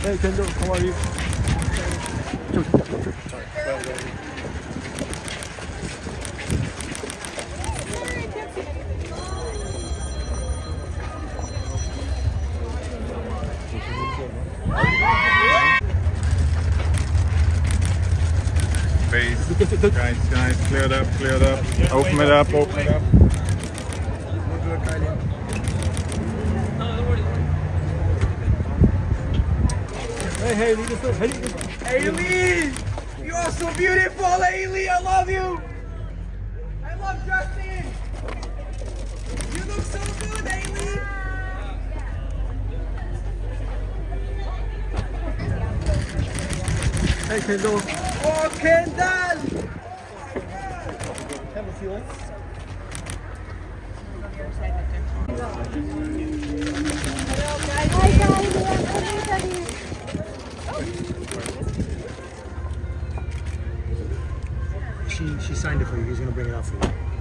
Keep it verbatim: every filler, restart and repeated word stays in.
Hey Kendall, how are you? Face. Guys, guys, clear it up, clear it up. Open it up, open it up. Hey Hailey, this way. Hailey, this way. Hailey! You are so beautiful, Hailey! I love you! I love Justin! You look so good, Hailey! Hey Kendall. Oh, Kendall! Have a feeling. Hi guys, She she signed it for you. He's gonna bring it out for you.